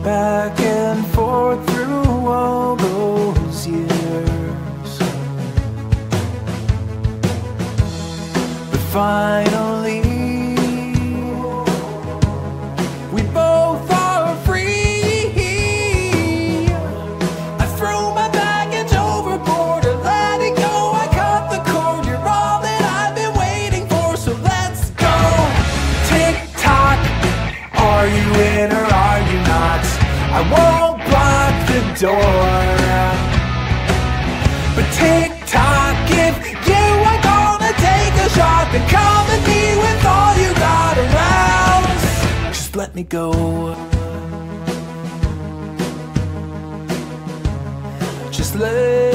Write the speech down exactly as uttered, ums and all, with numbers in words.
back and forth through all those years. But finally, we both are free. I threw my baggage overboard and let it go. I cut the cord, you're all that I've been waiting for. So let's go. Tick tock, are you in or are you not? I won't block the door. But tick tock, if you are gonna take a shot, then come at me with all you got around. Just let me go. Just let